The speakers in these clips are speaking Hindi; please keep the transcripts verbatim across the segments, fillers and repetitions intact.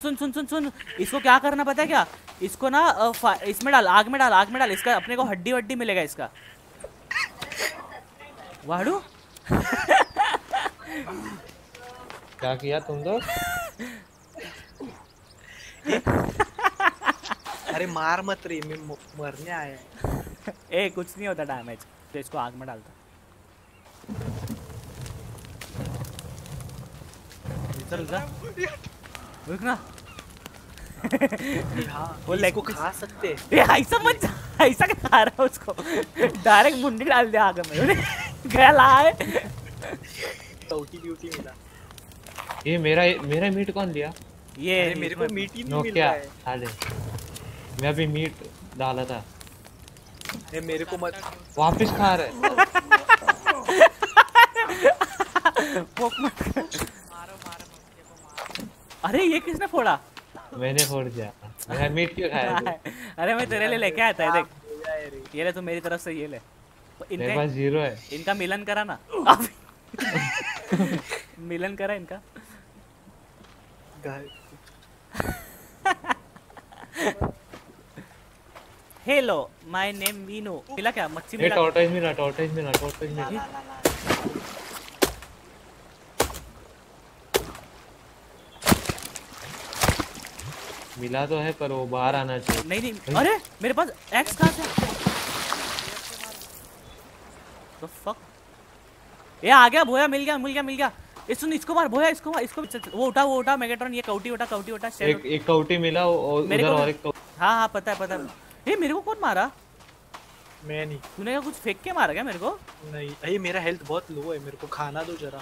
सुन सुन सुन सुन, इसको क्या करना पता है क्या? इसको ना इसमें डाल, आग में डाल, आग में डाल, इसका अपने को हड्डी वड्डी मिलेगा इसका। वाड़ू क्या किया तुम लोग? अरे मार मत रे, मैं मरने आया। ए कुछ नहीं होता डैमेज। तो इसको आग में डालता। चल जा, रुक ना। वो लेग को खा सकते हैं। ये ऐसा मत, ऐसा क्या खा रहा है उसको? डायरेक्ट मुंडी डाल दिया आग में। गया लाए। टोटी ड्यूटी मिला। ये मेरा मेरा मीट कौन लिया? ये मेरे को मीट ही नहीं मिल रहा है। अरे मैं भी मीट डाला था। ये मेरे को मत वापस खा रहे। अरे ये किसने फोड़ा? मैंने फोड़ दिया। मैं मीट क्यों खाया? अरे मैं तेरे लिए लेके आया था। देख ये ले, तो मेरी तरफ से ये ले। मेरे पास जीरो है। इनका मिलन करा ना। मिलन करा इनका। Hello my name Veenu. मिला क्या? मच्छी मिला? टॉर्टोइज मिला, टॉर्टोइज मिला, टॉर्टोइज मिला। मिला तो है पर वो बाहर आना चाहिए। नहीं नहीं, अरे मेरे पास एक्स कहां से? तो फक। ये आ गया भोया, मिल गया मिल गया मिल गया। इस सुन, इसको मार भोया, इसको मार, इसको वो उठा, वो उठा मेगाट्रॉन। ये कौटी उठा, कौटी उठा। एक एक कौटी मिला और उधर और एक। हाँ हाँ पता है पता है। ये मेरे को कौन मारा? मैं नहीं। तूने क्या कुछ फेंक के मारा क्या मेरे को? नहीं, अरे मेरा हेल्थ बहुत लो है, मेरे को खाना दो जरा।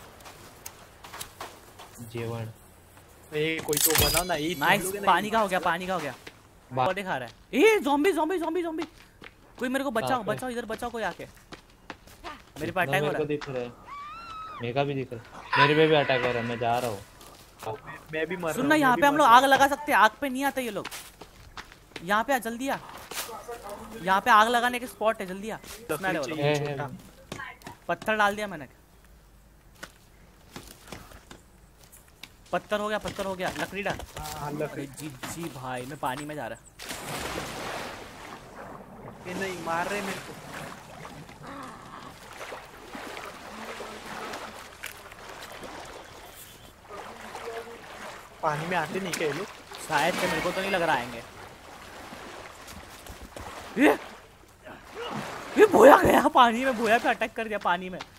जेवण ए कोई तो बनाओ ना। ये नाइस। पानी का हो गया, पानी का हो गया। बहुत दिखा रहा है। ए ज़ॉम्बी ज़ॉम्बी ज़ॉम्बी ज़ॉम्बी। कोई मेरे को बचाओ बचाओ, इधर बचाओ कोई आके। मेरे पे अटैक हो रहा है। दिख रहा है, मेरे का भी दिख रहा है। मेरे पे भी अटैक हो रहा है, मैं जा रहा हूँ। मैं भी मर रहा हूँ। सुन ना, यहाँ पे हम लोग आग लगा सकते हैं। आग पे नहीं आते ये लोग। यहाँ पे आ, जल्दी आ। यहाँ पे आग लगाने के स्पॉट है, जल्दी आ। पत्थर डाल दिया मैंने। पत्थर हो गया, पत्थर हो गया। लकड़ी डाल। लकड़ी। जी जी भाई, मैं पानी में जा रहा। ये नहीं मार रहे मेरे को। पानी में आते नहीं क्या ये लोग? शायद से, मेरे को तो नहीं लग रहा आएंगे। ये ये भोया गया पानी में, भोया पे अटैक कर दिया पानी में।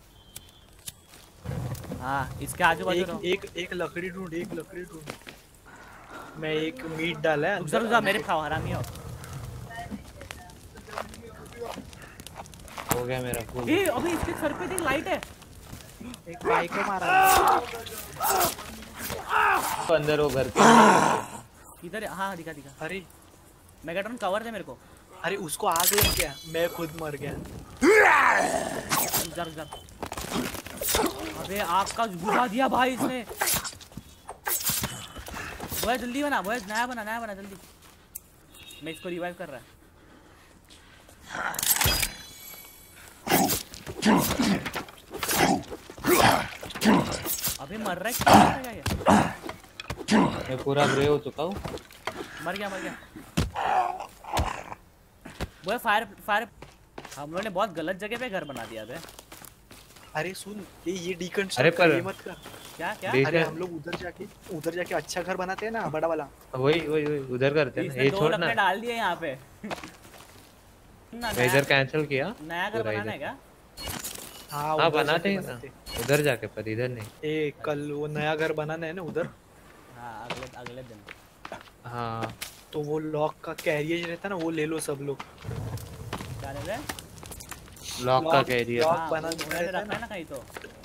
हाँ इसके आजू बाजू एक, एक एक लकड़ी ढूंढ, एक लकड़ी ढूंढ। मैं एक मीट डाला है अंदर। रुक मेरे खाओ, हरामी हो। हो गया मेरा फुल। ये अभी इसके सर पे देख, लाइट है। एक भाई को मारा। तो अंदर वो घर पे इधर। हाँ दिखा दिखा। अरे मेगाट्रॉन कवर दे मेरे को। अरे उसको आग लग गया, मैं खुद मर गया। जर जर। अबे आग का बुझा दिया भाई इसने। वो जल्दी बना, वो नया बना, नया बना जल्दी। मैं इसको रिवाइव कर रहा है। अभी मर रहा है क्या ये? मैं पूरा ग्रे हो चुका हूँ। मर गया मर गया। वो फायर फायर। हम लोगों ने बहुत गलत जगह पे घर बना दिया था। अरे सुन, ये ये डिकंस्ट्रक्ट अरे पर मत कर। क्या क्या? अरे हम लोग उधर जाके उधर जाके अच्छा घर बनाते हैं ना, बड़ा वाला। वही वही वही उधर करते हैं। ये छोड़ ना, डाल दिए यहाँ पे। इधर कैंसिल किया। नया घर बनाना है क्या? हाँ हाँ बनाते हैं ना उधर जाके, पर इधर नहीं। ए कल वो नया घर बनाना है ना उधर। हाँ अगले अगले दिन। हाँ तो वो लॉक का कैरियर रहता ना, वो ले लो सब लोग। क्या ले रहे? लॉक का कैरियर लॉक बना रखना है ना कहीं। तो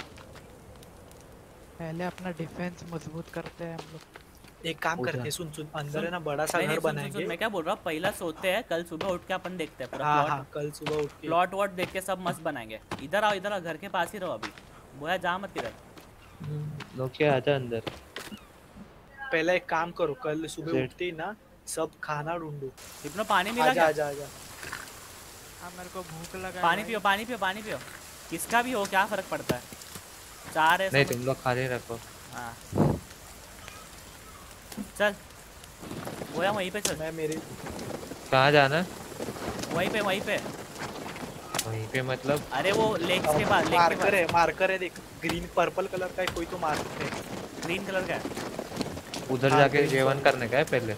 पहले अपना डिफेंस मजबूत करते हैं हम लोग। एक काम करते हैं, सुन सुन अंदर है ना बड़ा सा घर बनाएंगे। मैं क्या बोल रहा हूँ, पहला सोते हैं, कल सुबह उठ के अपन देखते हैं पूरा हाँ, प्लॉट। हाँ, कल सुबह उठ के प्लॉट वॉट देख के सब मस्त बनाएंगे। इधर आओ, इधर आओ, घर के पास ही रहो अभी। बोया जा मत इधर। नोकिया आजा अंदर। पहले एक काम करो, कल सुबह उठते ही ना सब खाना ढूंढो। इतना पानी मिला क्या? आजा आजा। हाँ मेरे को भूख लगा। पानी पियो पानी पियो पानी पियो। किसका भी हो क्या फर्क पड़ता है। चार है नहीं, तुम लोग खाली रखो। हाँ चल बोया वहीं पे चल। मैं मेरे कहाँ जाना? वहीं पे वहीं पे वहीं पे मतलब? अरे वो लेक के पास, लेक के मार्कर पास। है, मार्कर है देख, ग्रीन पर्पल कलर का है, कोई तो मार्कर है। ग्रीन कलर का है। उधर हाँ, जाके green जेवन color। करने का है पहले।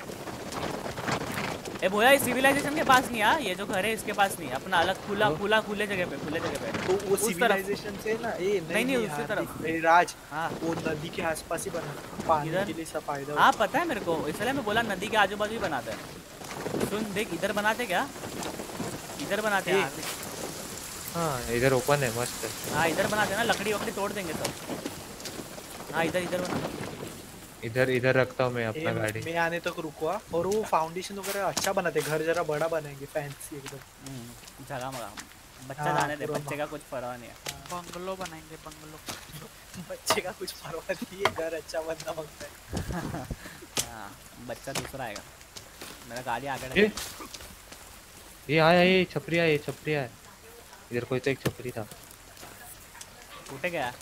ए बोया इस सिविलाइजेशन के पास नहीं, हाँ ये जो घर है इसके पास नहीं, अपना अलग खुला खुला खुले जगह पे, खुले जगह पे। तो वो उस तरफ। सिविलाइजेशन से ना, ए नहीं, नहीं, उसी यार, तरफ। मेरी राज, हाँ वो नदी के आसपास ही बना, पानी इधर? के लिए सब फायदा हाँ पता है मेरे को, इसलिए मैं बोला नदी के आजू बाजू ही बनाते हैं। सुन देख इधर बनाते क्या, इधर बनाते हैं। हाँ, देख। हाँ इधर ओपन है, मस्त है। हाँ इधर बनाते हैं ना, लकड़ी वकड़ी तोड़ देंगे सब। हाँ इधर इधर बना। इधर इधर रखता हूँ मैं ए, अपना गाड़ी। मैं आने तक रुकवा, और वो फाउंडेशन वगैरह अच्छा बनाते, घर जरा बड़ा बनाएंगे, फैंसी एकदम। हम्म, जगह मगा बच्चा हाँ, जाने दे, पूरा बच्चे का कुछ परवाह नहीं है। बंगलो बनाएंगे बंगलो। बच्चे का कुछ परवाह नहीं है, घर अच्छा बनना मांगता है। हाँ बच्चा दूसरा आएगा। मेरा गाड़ी आगे ये लगा। ये आया, ये छपरिया, ये छपरिया है। इधर कोई तो एक छपरी था। टूटे गया।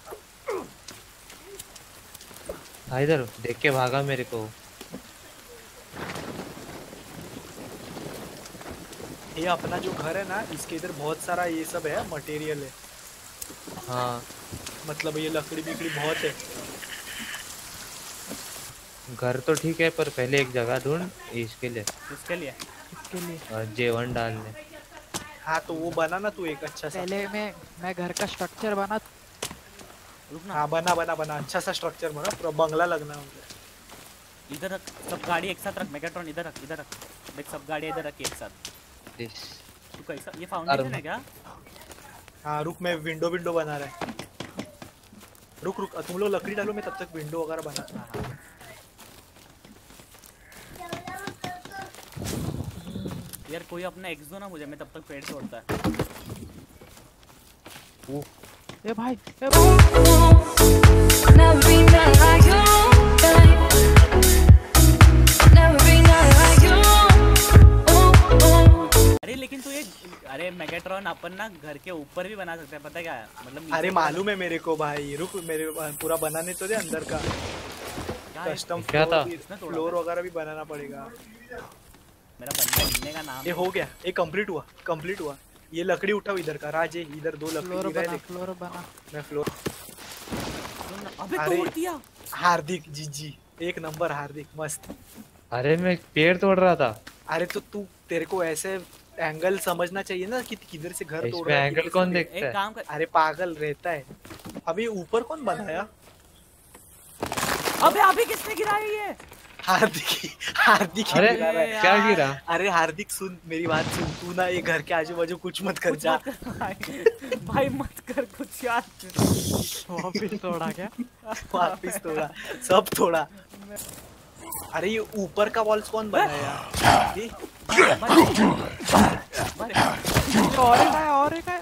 हाँ इधर देख के भागा मेरे को। ये अपना जो घर है ना, इसके इधर बहुत सारा ये सब है, मटेरियल है, हाँ मतलब ये लकड़ी बिकड़ी बहुत है। घर तो ठीक है, पर पहले एक जगह ढूंढ इसके लिए, किसके लिए? इसके लिए और जेवन डालने। हाँ तो वो बना ना तू एक अच्छा सा। पहले मैं मैं घर का स्ट्रक्चर बना। रुकना। हाँ बना बना बना अच्छा सा स्ट्रक्चर बना, पूरा बंगला लगना है उधर। इधर रख सब गाड़ी एक साथ रख, मेगाट्रॉन इधर रख, इधर रख। देख सब गाड़ी इधर रख एक साथ। इस तू कैसा, ये फाउंडेशन है क्या? हाँ रुक, मैं विंडो विंडो बना रहा है, रुक रुक, तुम लोग लकड़ी डालो, मैं तब तक विंडो वगैरह बना। हाँ, हाँ। यार कोई अपना एक्स दो ना मुझे, मैं तब तक पेड़ तोड़ता है। वो ए भाई, ए भाई। अरे लेकिन तू ये, अरे मेगाट्रॉन अपन ना घर के ऊपर भी बना सकते हैं, पता क्या है मतलब। अरे मालूम है मेरे को भाई, रुक, मेरे पूरा बनाने तो दे अंदर का, कस्टम क्या था? फ्लोर वगैरह भी बनाना पड़ेगा। मेरा बंदा लिखने का नाम ये हो गया, ये कंप्लीट हुआ, कंप्लीट हुआ। ये लकड़ी उठाओ इधर का, राज ये इधर दो फ्लोर लकड़ी बना, फ्लोर बना। मैं फ्लोर। अबे अरे तोड़ दिया। हार्दिक जी जी, एक नंबर हार्दिक, मस्त। अरे मैं पेड़ तोड़ रहा था। अरे तो तू, तेरे को ऐसे एंगल समझना चाहिए ना कि किधर से घर तोड़ इसमें रहा है, एंगल किधर कौन से- देखता एक है? काम कर। अरे पागल रहता है। अभी ऊपर कौन बनाया? अबे अभी किसने गिराया ये? हार्दिक, हार्दिक ही अरे गिरा रहा है। क्या यार। गिरा? अरे हार्दिक सुन मेरी बात सुन, तू ना ये घर के आजू बाजू कुछ मत कर, कुछ जा। मत कर भाई, भाई मत कर कुछ यार। वापिस तोड़ा क्या? वापिस तोड़ा, सब तोड़ा। अरे ये ऊपर का वॉल्स कौन बनाया? ये और एक आया, और एक आया।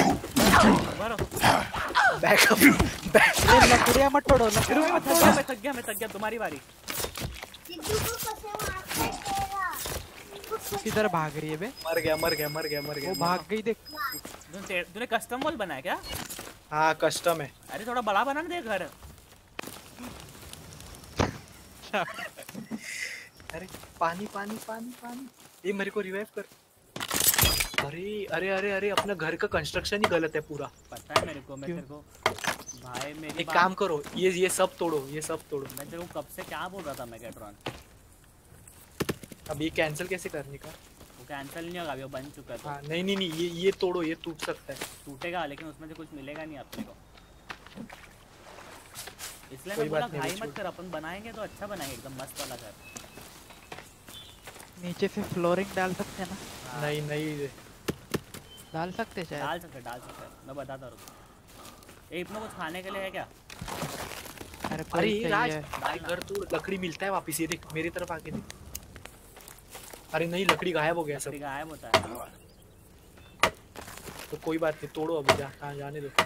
Backup, back. ये लकड़ियां मत तोड़ो, लकड़ियां मत थक तोड़ो। गया मैं, थक गया मैं, थक गया। तुम्हारी बारी। किधर भाग रही है बे? मर गया, मर गया, मर गया, मर गया। वो भाग गई देख। तूने तूने कस्टम वॉल बनाया क्या? हाँ कस्टम है। अरे थोड़ा बड़ा बना ना दे घर। अरे पानी पानी पानी पानी, ये मेरे को रिवाइव कर। अरे अरे अरे अरे, अपना घर का कंस्ट्रक्शन ही गलत है पूरा। पता है मेरे को, मैं क्यों? तेरे को भाई मेरी एक बात- काम करो, ये ये सब तोड़ो, ये सब तोड़ो। मैं तेरे को कब से क्या बोल रहा था मेगाट्रॉन। अब ये कैंसिल कैसे करने का? वो कैंसिल नहीं होगा, अभी वो बन चुका है तो हाँ नहीं नहीं नहीं, ये ये तोड़ो, ये टूट सकता है। टूटेगा, लेकिन उसमें से कुछ मिलेगा नहीं अपने को। इसलिए कोई मैं बोला बात नहीं, भाई अभी मत कर, अपन बनाएंगे तो अच्छा बनाएंगे, एकदम मस्त वाला घर। नीचे से फ्लोरिंग डाल सकते हैं ना? हाँ, नहीं नहीं, डाल सकते शायद। डाल सकते डाल सकते मैं बताता रुको। ए इतना कुछ खाने के लिए है क्या? अरे अरे कोई ये राज, चाहिए। भाई घर तोड़, लकड़ी मिलता है वापिस, ये देख मेरी तरफ आके देख। अरे नहीं, लकड़ी गायब हो गया सब। लकड़ी गायब होता है। तो कोई बात नहीं, तोड़ो अभी, जा, हाँ जाने दो।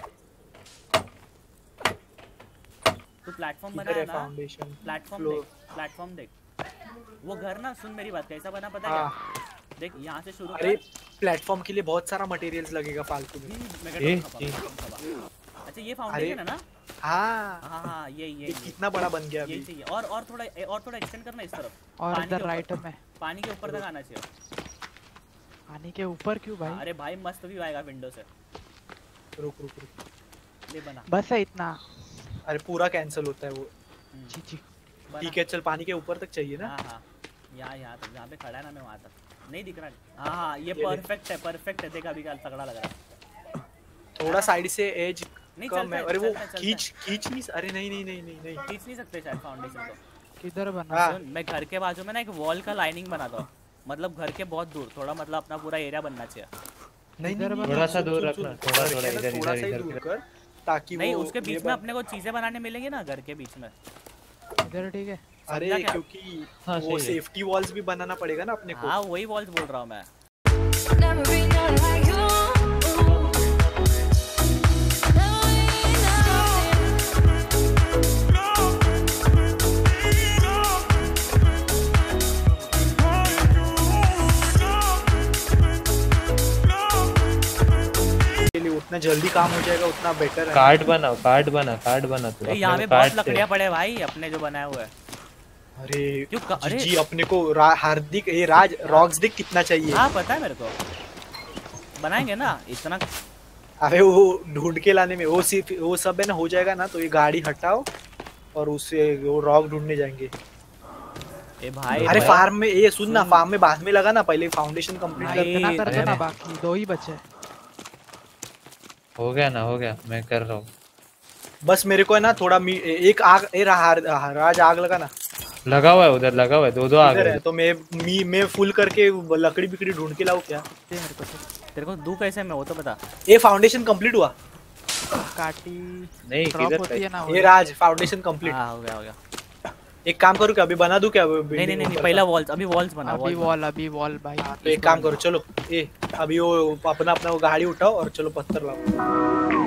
तू प्लेटफॉर्म इधर बनाया है ना, फाउंडेशन, प्लेटफॉर्म फ्लोर। देख, प्लेटफॉर्म देख। वो घर ना, सुन मेरी बात, कैसा बना पता है हाँ क्या? देख यहाँ से शुरू अरे कर। प्लेटफॉर्म के लिए बहुत सारा मटेरियल्स लगेगा फालतू में। हम्म, ए, मेगाट्रॉन खपा, ए। मेगाट्रॉन खपा। अच्छा ये फाउंडेशन है ना? हाँ हाँ हाँ ये ये ये कितना बड़ा बन गया ये अभी। चाहिए और और थोड़ा और थोड़ा एक्सटेंड करना इस तरफ और पानी इधर के राइट ऊपर- में पानी के ऊपर तक आना चाहिए। पानी के ऊपर क्यों भाई? अरे भाई मस्त व्यू आएगा विंडो से। रुक रुक रुक ले बना बस है इतना। अरे पूरा कैंसिल होता है वो। हम्म, जी जी। बना। ठीक है चल पानी के ऊपर तक चाहिए ना। हाँ हाँ यहाँ यहाँ तक जहाँ पे खड़ा है ना मैं वहाँ तक नहीं दिख रहा। हाँ हाँ ये ये ले। परफेक्ट है परफेक्ट है देखा अभी क्या तगड़ा लग रहा है। थोड़ा साइड से एज नहीं कम चलता है। है, अरे वो चलता है, चलता है। खींच खींच नहीं अरे नहीं नहीं नहीं नहीं नहीं खींच नहीं सकते शायद फाउंडेशन को। किधर बना? हाँ। सुन मैं घर के बाजू में ना एक वॉल का लाइनिंग बनाता हूँ मतलब घर के बहुत दूर थोड़ा मतलब अपना पूरा एरिया बनना चाहिए। नहीं इधर नहीं, बना। थोड़ा सा सुन, दूर सुन, रखना, सुन, थोड़ा- घर थोड़ा के ना इधर- थोड़ा इधर- सा ही इधर दूर कर। कर ताकि नहीं वो उसके ये बीच में बन- अपने को चीजें बनाने मिलेंगी ना घर के बीच में। इधर ठीक है। अरे समझा क्या? क्योंकि हाँ, वो सही है। सेफ्टी वॉल्स भी बनाना पड़ेगा ना अपने को। हाँ वही वॉल्स बोल रहा हूँ मैं। Never been known like you. के लिए उतना जल्दी काम हो जाएगा उतना बेटर है। कार्ड बनाओ, कार्ड बना, कार्ड बना तू। अरे यहाँ पे अपने बहुत कार्ड से- लकड़ियाँ पड़े भाई अपने जो बनाए हुए हैं। अरे क्यों क- जी, अरे जी अपने को रा- हार्दिक ये राज रॉक्स दिख कितना चाहिए। हाँ पता है मेरे को बनाएंगे ना इतना। अरे वो ढूंढ के लाने में वो सिर्फ वो सब है ना हो जाएगा ना तो ये गाड़ी हटाओ और उससे वो रॉक ढूंढने जाएंगे। ए भाई अरे भाई, फार्म में ये सुन ना सुन। फार्म में बाद में लगा ना पहले फाउंडेशन कंप्लीट भाई, कर। इतना कर दो अरे ना मैं- बाकी दो ही बचे। हो गया ना, हो गया, मैं कर रहा हूँ। बस मेरे को है ना थोड़ा मी- एक आग ए रहा राज आग लगा ना लगा हुआ है उधर, लगा हुआ है, दो दो आ इधर है गए। तो मैं मी मैं फुल करके लकड़ी बिकड़ी ढूंढ के लाऊं क्या। दे मेरे को तो। तेरे को दू कैसे मैं वो तो बता। ये फाउंडेशन कंप्लीट हुआ। काटी नहीं ड्रॉप किधर होती है ना वो। ये राज फाउंडेशन कंप्लीट। हाँ हो गया हो गया। एक काम करूँ क्या अभी बना दूं क्या building नहीं नहीं नहीं ऊपर पहला का? वॉल्स अभी वॉल्स बना अभी walls बना। वॉल अभी वॉल भाई। तो एक काम करो चलो ए अभी वो अपना अपना वो गाड़ी उठाओ और चलो पत्थर लाओ।